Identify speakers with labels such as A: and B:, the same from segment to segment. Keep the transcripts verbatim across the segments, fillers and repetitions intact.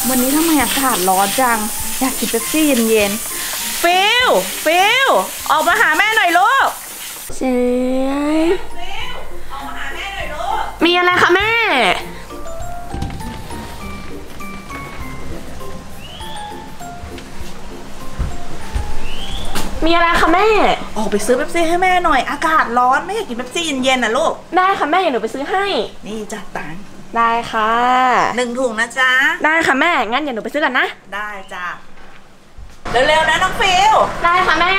A: วันนี้ทำไมอากาศร้อนจังอยากกินเป๊ปซี่เย็นๆฟิลฟิลออกมาหาแม่หน่อยลูก
B: เจ๊
A: ฟิลออกมาหาแม่หน่อยลูก
B: มีอะไรคะแม่มีอะไรคะแม่
A: ออกไปซื้อเป๊ปซี่ให้แม่หน่อยอากาศร้อนไม่อยากกินเป๊ปซี่เย็นๆนะลูก
B: ได้ค่ะแม่เดี๋ยวหนูไปซื้อให้
A: นี่จัดตังค์
B: ได้ค่ะ
A: หนึ่งถุงนะจ๊ะ
B: ได้ค่ะแม่งั้นเดี๋ยวหนูไปซื้อกันนะ
A: ได้จ้ะเร็วๆนะน้องฟิล
B: ได้ค่ะแม่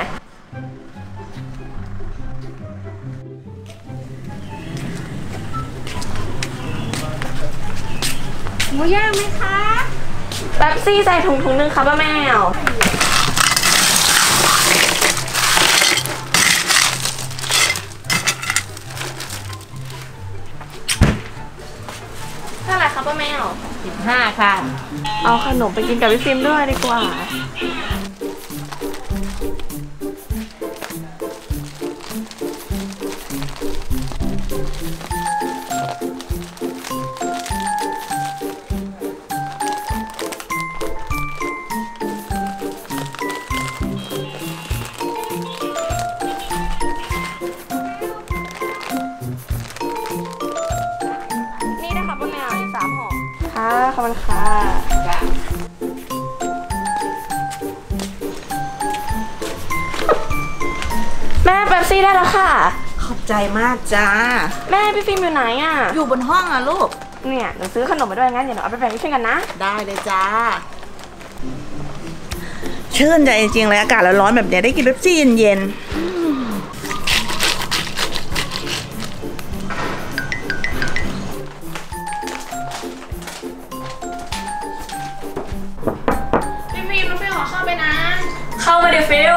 B: หมูย่างไหมคะเป๊ปซี่ใส่ถุงถุงนึงค่ะป้าแมวเท่าไหร่คะป้าแมว
A: สิบห้าค่ะ
B: เอาขนมไปกินกับพี่ฟิล์มด้วยดีกว่าค่ะขอบคุณค่ะแม่เป๊ปซี่ได้แล้วค่ะ
A: ขอบใจมากจ้า
B: แม่พี่ฟิล์มอยู่ไหนอ่ะ
A: อยู่บนห้องอ่ะลูก
B: เนี่ยหนูซื้อขนมมาด้วยงั้นเดี๋ยวหนูเอาไปแบ่งพี่ฟิล์มกันนะ
A: ได้เลยจ้าชื่นใจจริงๆเลยอากาศร้อนๆแบบนี้ได้กินเป๊ปซี่เย็นๆ
B: เข้ามาเดี๋ยวฟิล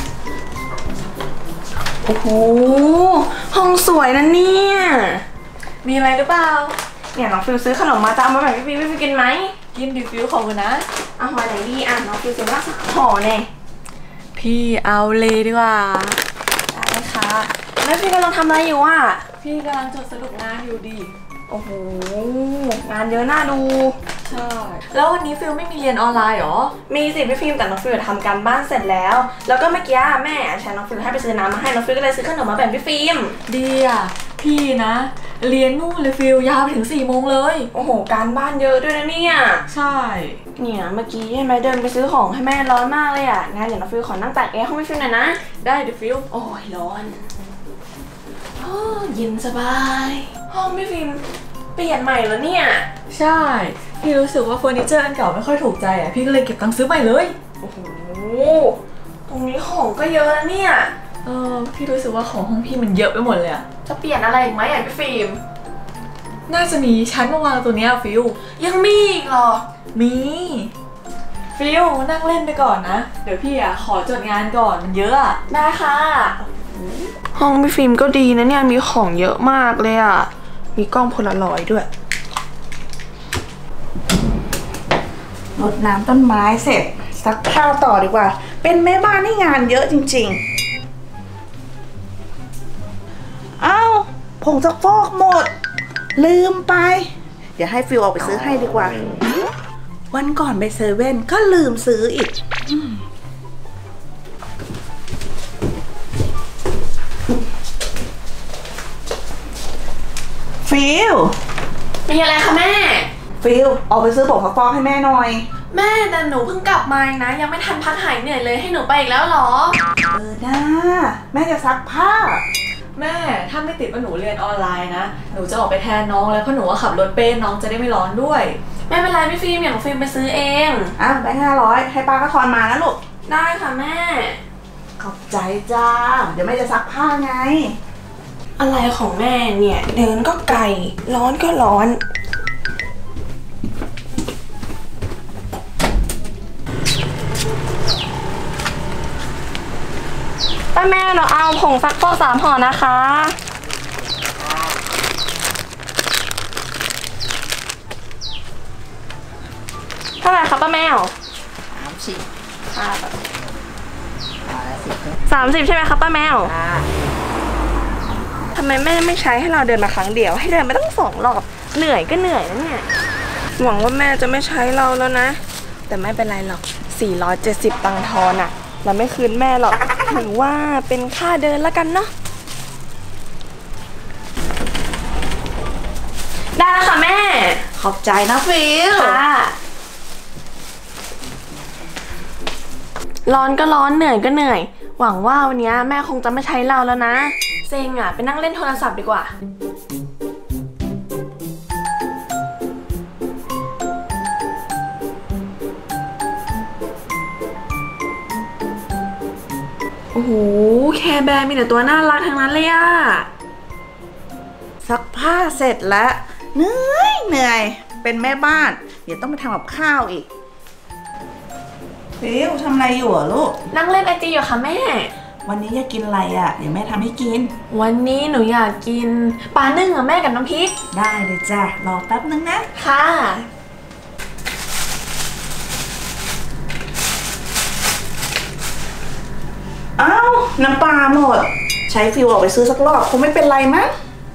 B: โอ้โหห้องสวยนะเนี่ยมีอะไรหรือเปล่าเนี่ยน้องฟิลซื้อขนมมาจะเอามาแบ่งพี่ฟิลพี่ฟิลกินไหม
C: กินดิฟิลขอบคุณนะ
B: เอาห่อไหนดีอ่ะน้องฟิลซื้อมาสักห่อเนี่ย
C: พี่เอาเลยดีกว่า
B: ได้ค่ะแล้วพี่กำลังทำอะไรอยู่อ่ะ
C: พี่กำลังจดสรุปงานอยู่ดี
B: โอ้โหงานเยอะน่าดู
C: ใช่แล้ววันนี้ฟิลไม่มีเรียนออนไลน์หรอ
B: มีสิพี่ฟิล์มแต่น้องฟิลทำการบ้านเสร็จแล้วแล้วก็เมื่อกี้แม่ใช้น้องฟิลให้ไปซื้อน้ำมาให้น้องฟิลก็เลยซื้อขนมมาแบ่งพี่ฟิล์ม
C: ดีอ่ะพี่นะเรียนนู่นเลยฟิลยาวไปถึงสี่โมงเลย
B: โอ้โหการบ้านเยอะด้วยนะเนี่ย
C: ใช่
B: เนี่ยเมื่อกี้ใช่ไหมเดินไปซื้อของให้แม่ร้อนมากเลยอ่ะงั้นเดี๋ยวน้องฟิลขอนั่งตากแอร์ห้องพี่ฟิล์มหน่อยนะ
C: ได้ดิฟิล
B: โอ้ยร้อนโอ้เย็นสบายห้องพี่ฟิล์มเปลี่ยนใหม่แล้วเนี่ย
C: ใช่พี่รู้สึกว่าเฟอร์นิเจอร์อันเก่าไม่ค่อยถูกใจอ่ะพี่ก็เลยเก็บตังค์ซื้อใหม่เลย
B: โอ้โหตรงนี้ของก็เยอะแล้วเนี่ย
C: เออพี่รู้สึกว่าของห้องพี่มันเยอะไปหมดเลยอ่ะ
B: จะเปลี่ยนอะไรอีกไหมอ่ะพี่ฟิล์ม
C: น่าจะมีชั้นมาวางตัวนี้ฟิล
B: ยังมีอีกเหรอ
C: มีฟิลนั่งเล่นไปก่อนนะเดี๋ยวพี่อ่ะขอจดงานก่อนมันเยอะอ่ะ
B: ได้ค่ะห้องพี่ฟิล์มก็ดีนะเนี่ยมีของเยอะมากเลยอ่ะมีกล้องโพลารอยด์ด้วย
A: รดน้ำต้นไม้เสร็จซักผ้าต่อดีกว่าเป็นแม่บ้านนี่งานเยอะจริงๆเอ้าผงซักฟอกหมดลืมไปเดี๋ยวให้ฟิลออกไปซื้อให้ดีกว่าวันก่อนไปเซเว่นก็ลืมซื้ออีกฟิล
B: มีอะไรคะแม่
A: ฟิลออกไปซื้อผงซักฟอกให้แม่หน่อย
B: แม่แต่หนูเพิ่งกลับมานะยังไม่ทันพักหายเหนื่อยเลยให้หนูไปอีกแล้วหรอ
A: เออนะแม่จะซักผ้า
C: แม่ถ้าไม่ติดว่าหนูเรียนออนไลน์นะหนูจะออกไปแทนน้องแล้วเพราะหนูว่าขับรถเป็นน้องจะได้ไม่ร้อนด้วย
B: ไม่เป็นไรพี่ฟิล์มอย่างฟิล์มไปซื้อเอง
A: อ่ะแบงค์ห้าร้อยให้ป้าก็ทอนมานะลูก
B: ได้ค่ะแม่
A: ขอบใจจ้าเดี๋ยวแม่จะซักผ้าไง
B: อะไรของแม่เนี่ยเดินก็ไกลร้อนก็ร้อนป้าแม่เราเอาผงซักฟอกสามห่อนะคะเท่าไหร่คะป้าแมว
A: สามสิบ
B: สามสิบใช่ไหมคะป้าแมวทำไมแม่ไม่ใช้ให้เราเดินมาครั้งเดียวให้เดินมาตั้งสองรอบเหนื่อยก็เหนื่อยนะเนี่ยหวังว่าแม่จะไม่ใช้เราแล้วนะแต่ไม่เป็นไรหรอกสี่ร้อยเจ็ดสิบตังค์ทอนอะเราไม่คืนแม่หรอกถือว่าเป็นค่าเดินแล้วกันเนาะได้แล้วค่ะแม่
A: ขอบใจนะฟิล
B: ค่ะร้อนก็ร้อนเหนื่อยก็เหนื่อยหวังว่าวันนี้แม่คงจะไม่ใช้เราแล้วนะเซ็งอ่ะไปนั่งเล่นโทรศัพท์ดีกว่าโอ้โหแคร์แบร์มีแต่ตัวน่ารักทั้งนั้นเลยอะ
A: ซักผ้าเสร็จแล้วเหนื่อยเหนื่อยเป็นแม่บ้านเดี๋ยวต้องไปทำกับข้าวอีกฟิลทำอะไรอยู่อ่ะลูก
B: นั่งเล่นไอจีอยู่ค่ะแม่
A: วันนี้อยากกินอะไรอ่ะเดี๋ยวแม่ทำให้กิน
B: วันนี้หนูอยากกินปลานึ่งอ่ะแม่กับน้ำพริก
A: ได้เลยจ้ะรอแป๊บนึงนะ
B: ค่ะ
A: อ้าวน้ำปลาหมดใช้ฟิลออกไปซื้อสักรอบคงไม่เป็นไรมั้ง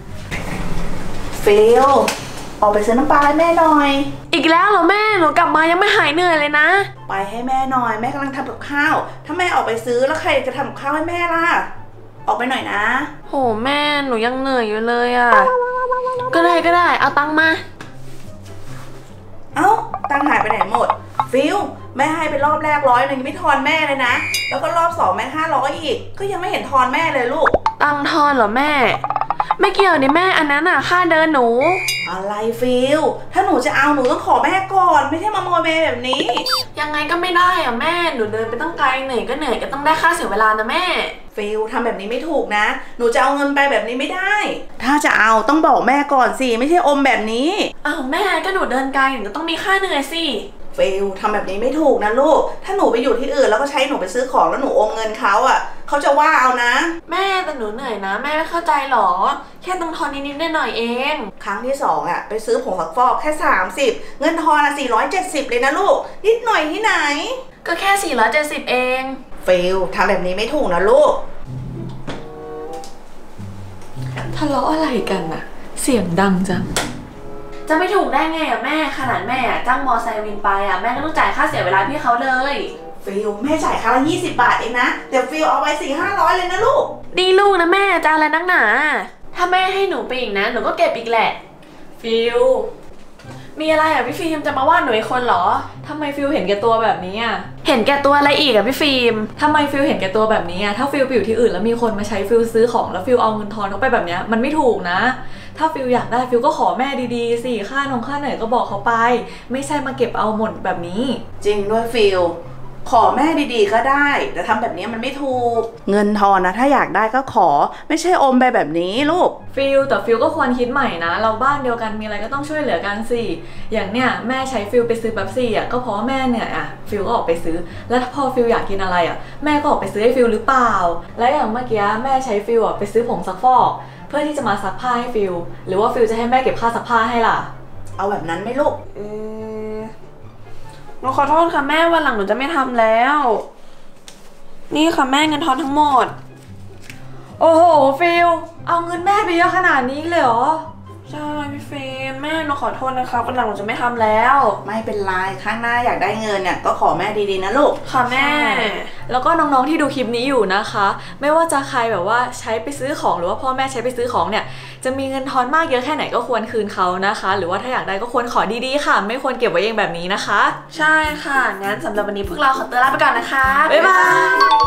A: ฟิลออกไปซื้อน้ำปลาให้แม่หน่อย
B: อีกแล้วเหรอแม่หนูกลับมายังไม่หายเหนื่อยเลยนะ
A: ไปให้แม่หน่อยแม่กำลังทำกับข้าวถ้าแม่ออกไปซื้อแล้วใครจะทำกับข้าวให้แม่ล่ะออกไปหน่อยนะ
B: โหแม่หนูยังเหนื่อยอยู่เลยอ่ะก็ได้ก็ได้เอาตังค์มา
A: เอ้าตังค์หายไปไหนหมดฟิลแม่ให้ไปรอบแรกร้อยหนึ่งไม่ทอนแม่เลยนะแล้วก็รอบสองแม่ห้าร้อยอีกก็ยังไม่เห็นทอนแม่เลยลูก
B: ตังค์ทอนเหรอแม่ไม่เกี่ยวนี่แม่อันนั้นอ่ะค่าเดินหนู
A: อะไรฟิลถ้าหนูจะเอาหนูต้องขอแม่ก่อนไม่ใช่มาโมยแม่แบบนี้
B: ยังไงก็ไม่ได้อ่ะแม่หนูเดินไปตั้งไกลเหนื่อยก็เหนื่อยก็ต้องได้ค่าเสียเวลานะแม่
A: ฟิลทำแบบนี้ไม่ถูกนะหนูจะเอาเงินไปแบบนี้ไม่ได้ถ้าจะเอาต้องบอกแม่ก่อนสิไม่ใช่อมแบบนี้
B: อ้าวแม่ก็หนูเดินไกลหนูก็ต้องมีค่าเหนื่อยสิ
A: ฟิลทำแบบนี้ไม่ถูกนะลูกถ้าหนูไปอยู่ที่อื่นแล้วก็ใช้หนูไปซื้อของแล้วหนูอมเงินเขาอ่ะเขาจะว่าเอานะ
B: แม่แต่หนูเหนื่อยนะแม่ไม่เข้าใจหรอแค่ต้องทอนนิดๆหน่อยๆเอง
A: ครั้งที่สองอ่ะไปซื้อผงซักฟอกแค่สามสิบเงินทอนอ่ะสี่ร้อยเจ็ดสิบเลยนะลูกนิดหน่อยที่ไหน
B: ก็แค่สี่ร้อยเจ็ดสิบเอง
A: ฟิลทำแบบนี้ไม่ถูกนะลูก
C: ทะเลาะอะไรกันน่ะเสียงดังจัง
B: จะไม่ถูกได้ไงอ่ะแม่ขนาดแม่จ้างมอไซค์วินไปอ่ะแม่ก็ต้องจ่ายค่าเสียเวลาพี่เขาเลย
A: ฟิลแม่จ่ายค่าละยี่สิบบาทเองนะแต่ฟิลเอาไปสี่ห้าร้อยเลยนะลูก
B: ดีลูกนะแม่จะอะไรนักหนาถ้าแม่ให้หนูไปอีกนะหนูก็เก็บอีกแหละ
C: ฟิล
B: มีอะไรอ่ะพี่ฟิล์มจะมาว่าหนูอีกคนเหรอ
C: ทำไมฟิลเห็นแก่ตัวแบบนี้อ่ะ
B: เห็นแก่ตัวอะไรอีกอ่ะพี่ฟิล์ม
C: ทำไมฟิลเห็นแก่ตัวแบบนี้อ่ะถ้าฟิลไปอยู่ที่อื่นแล้วมีคนมาใช้ฟิลซื้อของแล้วฟิลเอาเงินทอนเขาไปแบบนี้มันไม่ถูกนะถ้าฟิลอยากได้ฟิลก็ขอแม่ดีๆสิค่านงค่าเหนื่อยก็บอกเขาไปไม่ใช่มาเก็บเอาหมดแบบนี้
A: จริงด้วยฟิลขอแม่ดีๆก็ได้แต่ทำแบบนี้มันไม่ถูกเงินทอนนะถ้าอยากได้ก็ขอไม่ใช่อมไปแบบนี้ลูก
C: ฟิลแต่ฟิลก็ควรคิดใหม่นะเราบ้านเดียวกันมีอะไรก็ต้องช่วยเหลือกันสิอย่างเนี้ยแม่ใช้ฟิลไปซื้อแบบสี่อ่ะก็เพราะแม่เหนื่อยอ่ะฟิลก็ออกไปซื้อแล้วพอฟิลอยากกินอะไรอ่ะแม่ก็ออกไปซื้อให้ฟิลหรือเปล่าและอย่างเมื่อกี้แม่ใช้ฟิลอ่ะไปซื้อผงซักฟอกเพื่อที่จะมาซักผ้าให้ฟิลหรือว่าฟิลจะให้แม่เก็บค่าซักผ้าให้ล่ะ
A: เอาแบบนั้นไหมลูก
B: อืมหนูขอโทษค่ะแม่วันหลังหนูจะไม่ทำแล้วนี่ค่ะแม่เงินทอนทั้งหมด
C: โอ้โหฟิลเอาเงินแม่ไปเยอะขนาดนี้เลยเหรอ
B: ใช่พี่เฟรมแม่หนูขอโทษนะคะวันหลังหนูจะไม่ทำแล้ว
A: ไม่เป็นไรครั้งหน้าอยากได้เงินเนี่ยก็ขอแม่ดีๆนะลูก
B: ค่ะแม่
C: แล้วก็น้องๆที่ดูคลิปนี้อยู่นะคะไม่ว่าจะใครแบบว่าใช้ไปซื้อของหรือว่าพ่อแม่ใช้ไปซื้อของเนี่ยจะมีเงินทอนมากเยอะแค่ไหนก็ควรคืนเขานะคะหรือว่าถ้าอยากได้ก็ควรขอดีๆค่ะไม่ควรเก็บไว้เองแบบนี้นะคะ
B: ใช่ค่ะงั้นสำหรับวันนี้พวกเราขอตัวลาไปก่อนนะคะ
C: บ๊ายบาย